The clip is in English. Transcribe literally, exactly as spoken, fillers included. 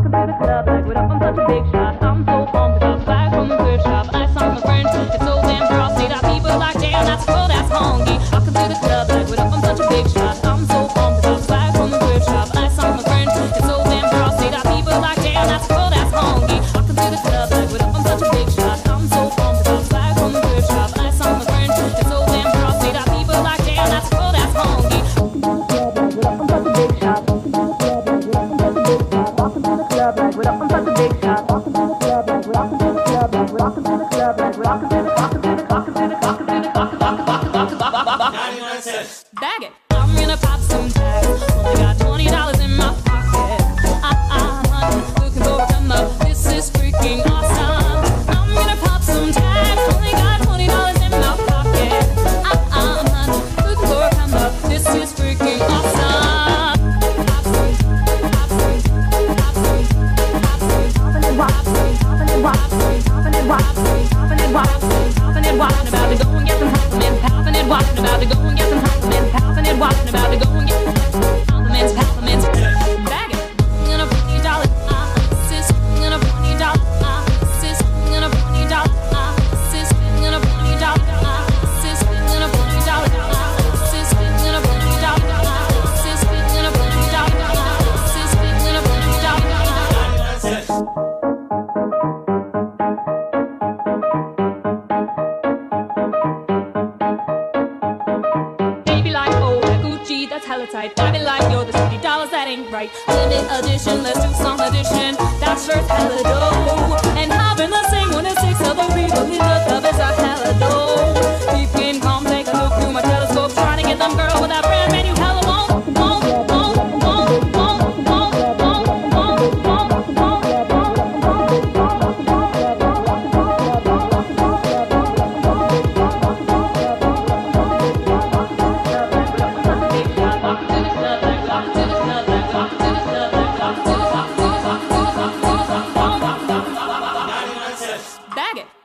walking through the club like what up, I'm such a big shot. I'm so pumped about swag from the thrift shop. I saw my friends, it's so damn frosty that people like, damn, that's cool, that's honky. Walking through the club like what up, I'm such a big shot. I'm so pumped about swag from the thrift shop. I saw my friends, it's so damn frosty that people like, damn, that's cool, that's honky. Walking through the club like what up, I'm such a big shot. I'm so pumped about swag from the thrift shop. I saw my friends, it's so damn frosty that people like, damn, that's cool, that's honky. Walking through the club like what up, I'm such a big shot. Walking through the club like what up, I'm such a big shot. Walking through the club like what up, I'm such a big shot. Walking through the club like what up, I'm such a big shot. Walking through the walking through the walking walking walking walking walking walking ninety-nine cents. Bag it. I'm gonna pop some tags. Only got twenty dollars in my pocket. Ah ah, honey, looking for a come up. This is freaking awesome. I'm gonna pop some tags. Only got twenty dollars in my pocket. Ah ah, honey, looking for a come up. This is freaking awesome. Pop some, pop some, pop some, pop some, popping and whopping, popping and whopping, popping and whopping, popping and whopping, popping and whopping. About to go and get some compliments. Popping and whopping. About to go and get some compliments. Popping and whopping. About to go and get compliments, compliments. Bag it. I'm gonna twenty dollars. Ah, sis. I'm gonna twenty dollars. Ah, sis. I'm gonna twenty dollars. Ah, sis. I'm gonna twenty dollars. Ah, sis. I'm gonna twenty dollars. Ah, sis. I'm gonna twenty dollars. Ah, sis. I'm gonna twenty dollars. Ah, sis. I'm gonna twenty dollars. Baby like, oh, that Gucci, that's hella tight. I be like, yo, the fifty dollars, that ain't right. Limit edition, let's do some edition. That shirt's hella dope. And having the same one as six other people in the club is a hella dope. Deep in, come take a look through my telescope, trying to get them girls with that brand menu hella won't, won't, won't, won't, won't, won't, won't, won't, won't, Bag it.